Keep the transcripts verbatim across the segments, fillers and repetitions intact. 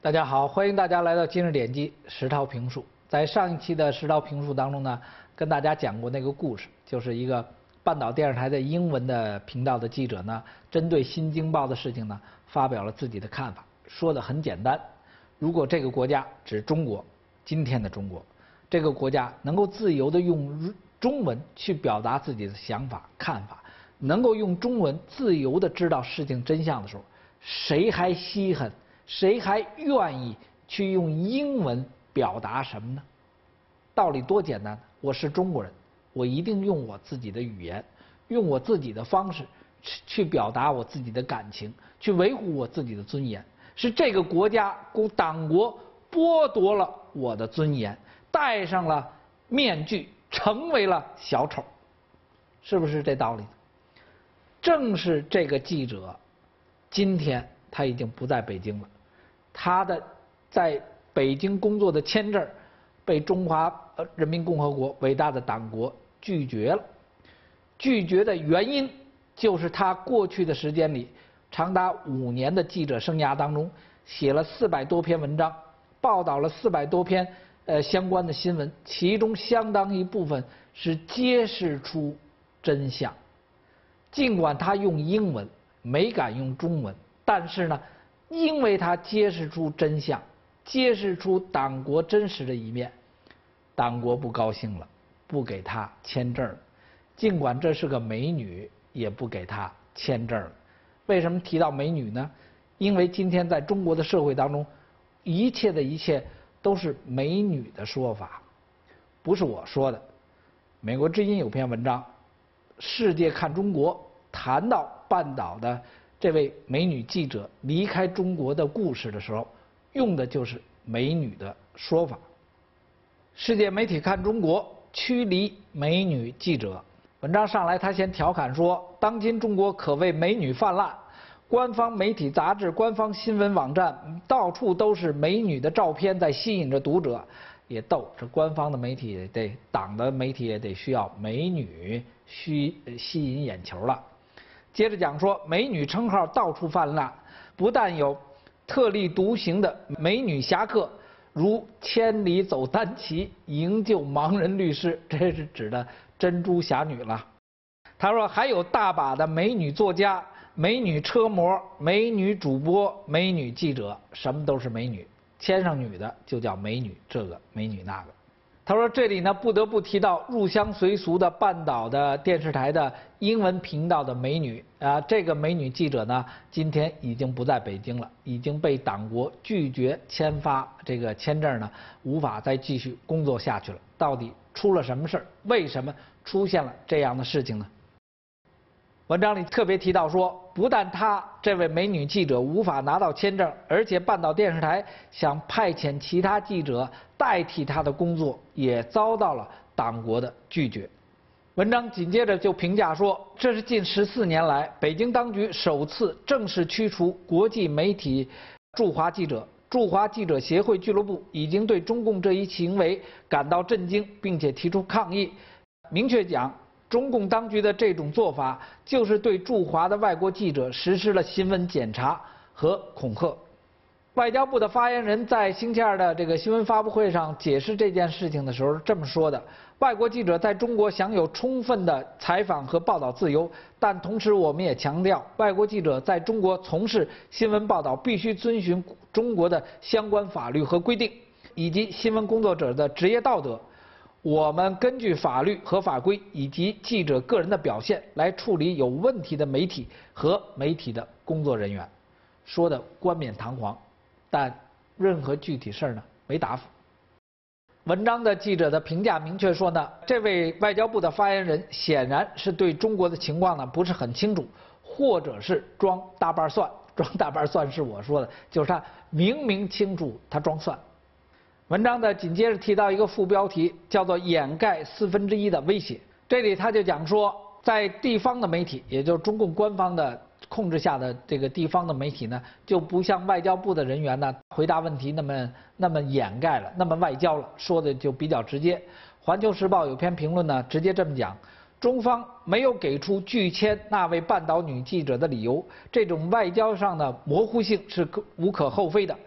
大家好，欢迎大家来到今日点击石涛评述。在上一期的石涛评述当中呢，跟大家讲过那个故事，就是一个半岛电视台的英文的频道的记者呢，针对新京报的事情呢，发表了自己的看法，说的很简单：如果这个国家指中国，今天的中国，这个国家能够自由的用中文去表达自己的想法看法，能够用中文自由的知道事情真相的时候，谁还稀罕？谁还愿意去用英文表达什么呢？道理多简单，我是中国人，我一定用我自己的语言，用我自己的方式去表达我自己的感情，去维护我自己的尊严。是这个国家党国剥夺了我的尊严，戴上了面具，成为了小丑，是不是这道理？正是这个记者，今天他已经不在北京了，他的在北京工作的签证被中华人民共和国伟大的党国拒绝了。拒绝的原因就是他过去的时间里，长达五年的记者生涯当中，写了四百多篇文章，报道了四百多篇呃相关的新闻，其中相当一部分是揭示出真相。尽管他用英文，没敢用中文，但是呢，因为他揭示出真相，揭示出党国真实的一面，党国不高兴了，不给他签证了。尽管这是个美女，也不给他签证了。为什么提到美女呢？因为今天在中国的社会当中，一切的一切都是美女的说法，不是我说的。美国之音有篇文章《世界看中国》，谈到半岛的这位美女记者离开中国的故事的时候，用的就是美女的说法。世界媒体看中国，驱离美女记者。文章上来，他先调侃说，当今中国可谓美女泛滥，官方媒体杂志、官方新闻网站到处都是美女的照片在吸引着读者。也逗，这官方的媒体也得，党的媒体也得需要美女需吸引眼球了。接着讲说，美女称号到处泛滥，不但有特立独行的美女侠客，如千里走单骑、营救盲人律师，这是指的珍珠侠女了。他说还有大把的美女作家、美女车模、美女主播、美女记者，什么都是美女，签上女的就叫美女，这个美女那个。他说这里呢不得不提到入乡随俗的半岛的电视台的英文频道的美女啊，这个美女记者呢今天已经不在北京了，已经被党国拒绝签发这个签证呢，无法再继续工作下去了。到底出了什么事儿？为什么出现了这样的事情呢？文章里特别提到说，不但她这位美女记者无法拿到签证，而且半岛电视台想派遣其他记者代替她的工作，也遭到了党国的拒绝。文章紧接着就评价说，这是近十四年来北京当局首次正式驱除国际媒体驻华记者。驻华记者协会俱乐部已经对中共这一行为感到震惊，并且提出抗议，明确讲，中共当局的这种做法就是对驻华的外国记者实施了新闻检查和恐吓。外交部的发言人在星期二的这个新闻发布会上解释这件事情的时候这么说的：外国记者在中国享有充分的采访和报道自由，但同时我们也强调，外国记者在中国从事新闻报道必须遵循中国的相关法律和规定，以及新闻工作者的职业道德。我们根据法律和法规以及记者个人的表现来处理有问题的媒体和媒体的工作人员。说的冠冕堂皇，但任何具体事儿呢没答复。文章的记者的评价明确说呢，这位外交部的发言人显然是对中国的情况呢不是很清楚，或者是装大瓣蒜。装大瓣蒜是我说的，就是他明明清楚他装蒜。文章的紧接着提到一个副标题，叫做掩盖四分之一的威胁。这里他就讲说，在地方的媒体，也就是中共官方的控制下的这个地方的媒体呢，就不像外交部的人员呢回答问题那么那么掩盖了，那么外交了，说的就比较直接。环球时报有篇评论呢，直接这么讲：中方没有给出拒签那位半岛女记者的理由，这种外交上的模糊性是无可厚非的。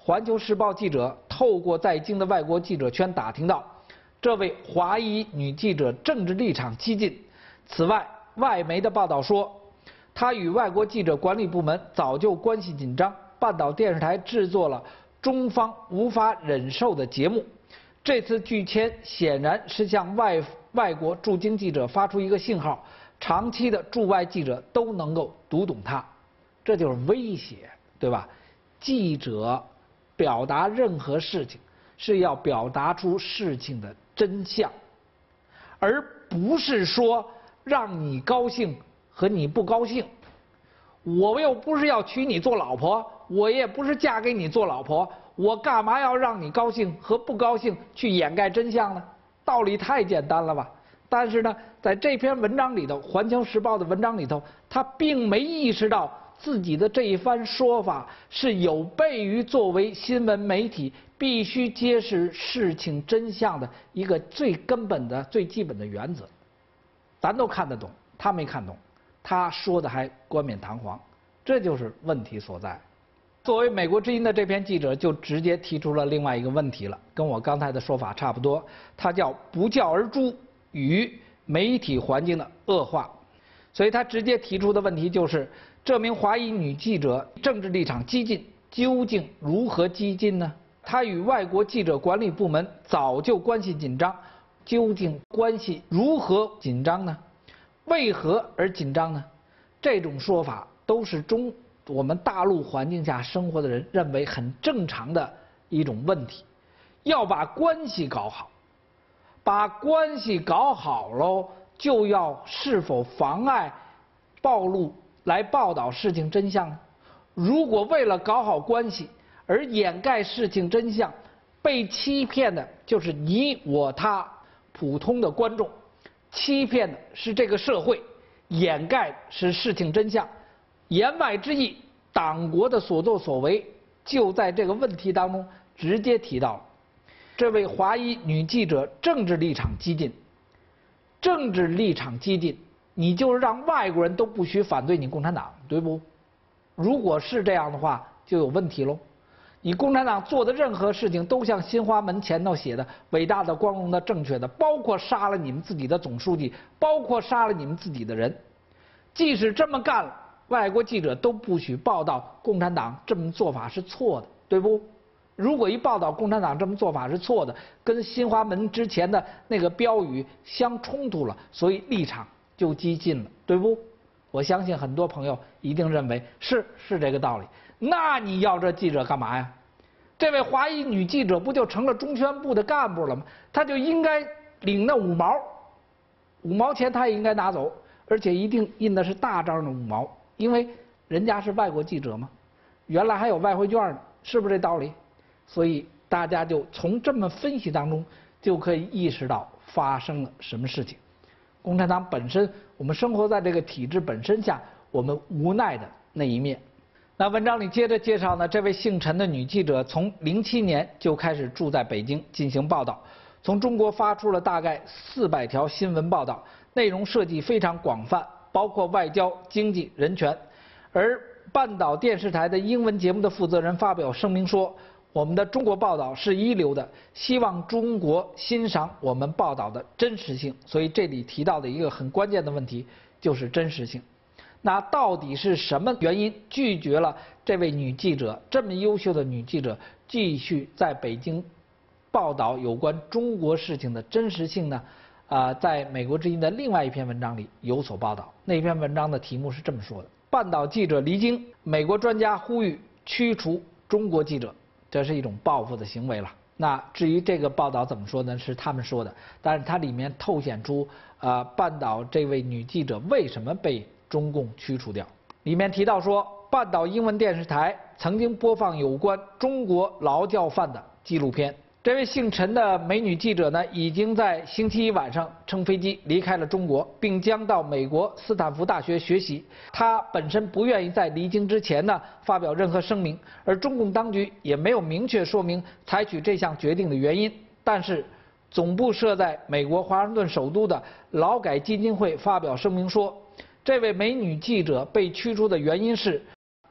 环球时报记者透过在京的外国记者圈打听到，这位华裔女记者政治立场激进。此外，外媒的报道说，她与外国记者管理部门早就关系紧张，半岛电视台制作了中方无法忍受的节目。这次拒签显然是向外外国驻京记者发出一个信号，长期的驻外记者都能够读懂它，这就是威胁，对吧？记者表达任何事情是要表达出事情的真相，而不是说让你高兴和你不高兴。我又不是要娶你做老婆，我也不是嫁给你做老婆，我干嘛要让你高兴和不高兴去掩盖真相呢？道理太简单了吧？但是呢，在这篇文章里头，《环球时报》的文章里头，他并没意识到自己的这一番说法是有悖于作为新闻媒体必须揭示事情真相的一个最根本的、最基本的原则。咱都看得懂，他没看懂，他说的还冠冕堂皇，这就是问题所在。作为美国之音的这篇记者就直接提出了另外一个问题了，跟我刚才的说法差不多，他叫不教而诛与媒体环境的恶化。所以他直接提出的问题就是，这名华裔女记者政治立场激进，究竟如何激进呢？她与外国记者管理部门早就关系紧张，究竟关系如何紧张呢？为何而紧张呢？这种说法都是中我们大陆环境下生活的人认为很正常的一种问题。要把关系搞好，把关系搞好喽，就要是否妨碍暴露来报道事情真相呢？如果为了搞好关系而掩盖事情真相，被欺骗的就是你我他普通的观众，欺骗的是这个社会，掩盖是事情真相。言外之意，党国的所作所为就在这个问题当中直接提到了。这位华裔女记者政治立场激进，政治立场激进，你就是让外国人都不许反对你共产党，对不？如果是这样的话，就有问题喽。你共产党做的任何事情都像新华门前头写的伟大的、光荣的、正确的，包括杀了你们自己的总书记，包括杀了你们自己的人。即使这么干了，外国记者都不许报道共产党这么做法是错的，对不？如果一报道共产党这么做法是错的，跟新华门之前的那个标语相冲突了，所以立场就激进了，对不？我相信很多朋友一定认为是是这个道理。那你要这记者干嘛呀？这位华裔女记者不就成了中宣部的干部了吗？她就应该领那五毛，五毛钱她也应该拿走，而且一定印的是大张的五毛，因为人家是外国记者嘛，原来还有外汇券呢，是不是这道理？所以大家就从这么分析当中就可以意识到发生了什么事情。共产党本身，我们生活在这个体制本身下，我们无奈的那一面。那文章里接着介绍呢，这位姓陈的女记者从零七年就开始住在北京进行报道，从中国发出了大概四百条新闻报道，内容涉及非常广泛，包括外交、经济、人权。而半岛电视台的英文节目的负责人发表声明说，我们的中国报道是一流的，希望中国欣赏我们报道的真实性。所以这里提到的一个很关键的问题就是真实性。那到底是什么原因拒绝了这位女记者，这么优秀的女记者继续在北京报道有关中国事情的真实性呢？啊、呃，在美国之音的另外一篇文章里有所报道。那篇文章的题目是这么说的：半岛记者离京，美国专家呼吁驱除中国记者，这是一种报复的行为了。那至于这个报道怎么说呢？是他们说的，但是它里面透显出啊、呃，半岛这位女记者为什么被中共驱除掉。里面提到说，半岛英文电视台曾经播放有关中国劳教犯的纪录片。这位姓陈的美女记者呢，已经在星期一晚上乘飞机离开了中国，并将到美国斯坦福大学学习。她本身不愿意在离京之前呢发表任何声明，而中共当局也没有明确说明采取这项决定的原因。但是，总部设在美国华盛顿首都的劳改基金会发表声明说，这位美女记者被驱逐的原因是，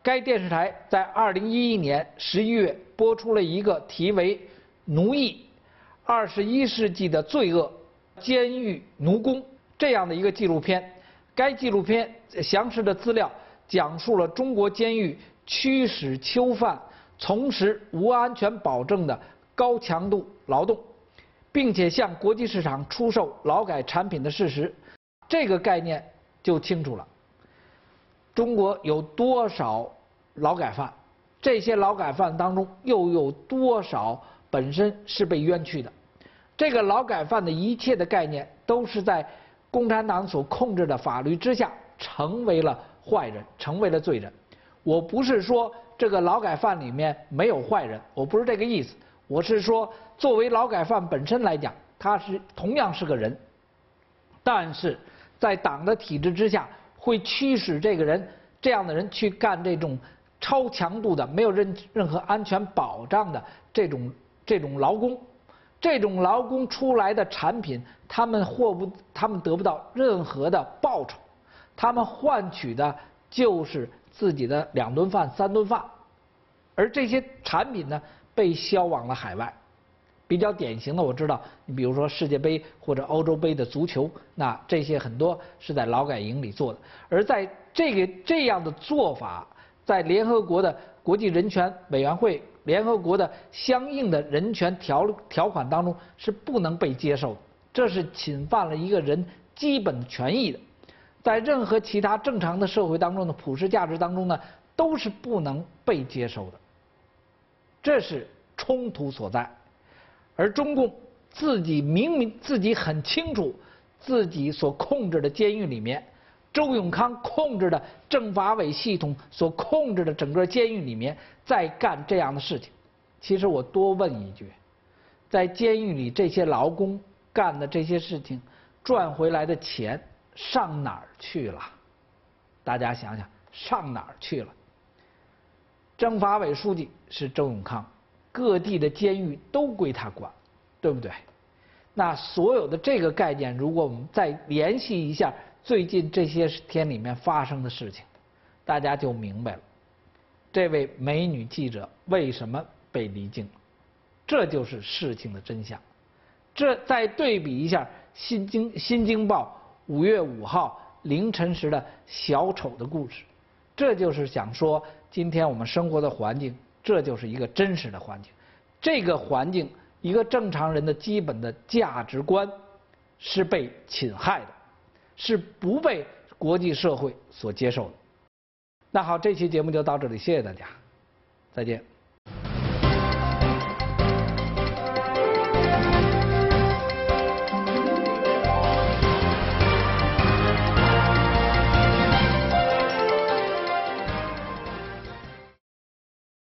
该电视台在二零一一年十一月播出了一个题为《奴役：二十一世纪的罪恶——监狱奴工》这样的一个纪录片。该纪录片详实的资料讲述了中国监狱驱使囚犯从事无安全保证的高强度劳动，并且向国际市场出售劳改产品的事实。这个概念就清楚了。中国有多少劳改犯？这些劳改犯当中又有多少本身是被冤屈的？这个劳改犯的一切的概念都是在共产党所控制的法律之下成为了坏人，成为了罪人。我不是说这个劳改犯里面没有坏人，我不是这个意思。我是说，作为劳改犯本身来讲，他是同样是个人，但是在党的体制之下，会驱使这个人这样的人去干这种超强度的、没有任任何安全保障的这种这种劳工。这种劳工出来的产品，他们获不，他们得不到任何的报酬，他们换取的就是自己的两顿饭、三顿饭，而这些产品呢，被销往了海外。比较典型的，我知道，你比如说世界杯或者欧洲杯的足球，那这些很多是在劳改营里做的。而在这个这样的做法，在联合国的国际人权委员会、联合国的相应的人权条条款当中是不能被接受的，这是侵犯了一个人基本的权益的，在任何其他正常的社会当中的普世价值当中呢，都是不能被接受的，这是冲突所在。而中共自己明明自己很清楚，自己所控制的监狱里面，周永康控制的政法委系统所控制的整个监狱里面在干这样的事情。其实我多问一句，在监狱里这些劳工干的这些事情，赚回来的钱上哪儿去了？大家想想，上哪儿去了？政法委书记是周永康，各地的监狱都归他管，对不对？那所有的这个概念，如果我们再联系一下最近这些天里面发生的事情，大家就明白了，这位美女记者为什么被离境了，这就是事情的真相。这再对比一下《新京新京报》五月五号凌晨时的小丑的故事，这就是想说，今天我们生活的环境，这就是一个真实的环境。这个环境，一个正常人的基本的价值观是被侵害的，是不被国际社会所接受的。那好，这期节目就到这里，谢谢大家，再见。